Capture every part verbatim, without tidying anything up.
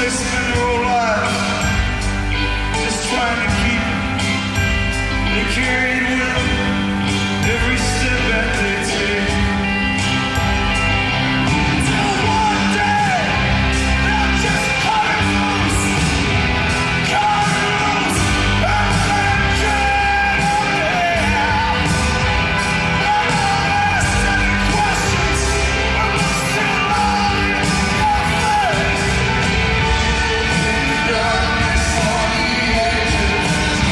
they spend their whole lives just trying to keep it. They carry it with them every step that they take. Until one day, they'll just cut it loose, cut it loose, and then get out. They're not asking questions, but they're still lying in your face. Darkness on the edges.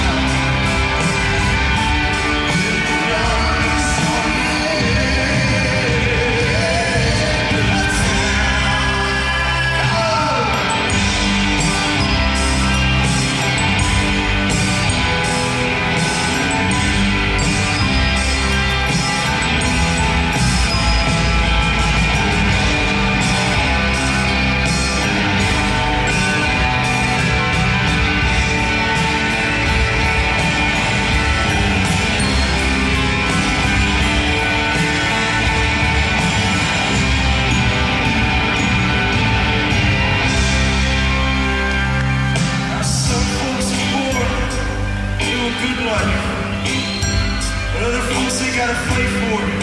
Darkness on the Now some folks are born to a good life, but other folks they gotta fight for it.